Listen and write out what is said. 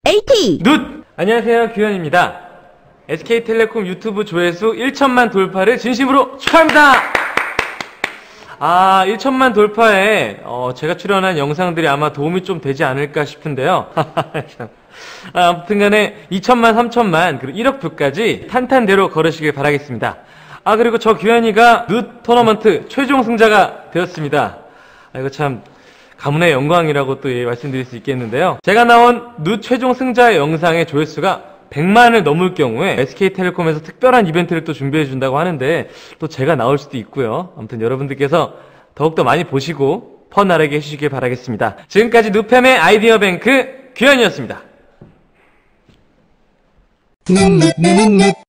AT! 눕! 안녕하세요, 규현입니다. SK텔레콤 유튜브 조회수 1천만 돌파를 진심으로 축하합니다! 1천만 돌파에 제가 출연한 영상들이 아마 도움이 좀 되지 않을까 싶은데요. 아무튼 간에 2천만, 3천만, 그리고 1억 뷰까지 탄탄대로 걸으시길 바라겠습니다. 그리고 저 규현이가 눕 토너먼트 최종 승자가 되었습니다. 이거 참 가문의 영광이라고 또 말씀드릴 수 있겠는데요. 제가 나온 눕 최종 승자의 영상의 조회수가 100만을 넘을 경우에 SK텔레콤에서 특별한 이벤트를 또 준비해 준다고 하는데 또 제가 나올 수도 있고요. 아무튼 여러분들께서 더욱더 많이 보시고 퍼나르게 해주시길 바라겠습니다. 지금까지 눕팸의 아이디어 뱅크 규현이었습니다.